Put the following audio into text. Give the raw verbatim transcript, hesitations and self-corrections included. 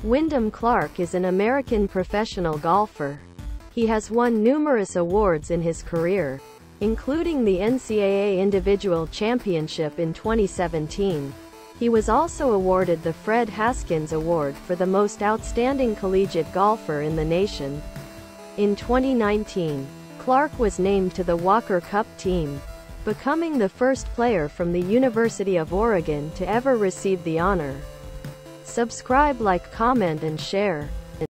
Wyndham Clark is an American professional golfer. He has won numerous awards in his career, including the N C double A Individual Championship in twenty seventeen. He was also awarded the Fred Haskins Award for the most outstanding collegiate golfer in the nation. In twenty nineteen, Clark was named to the Walker Cup team, becoming the first player from the University of Oregon to ever receive the honor. Subscribe, like, comment and share.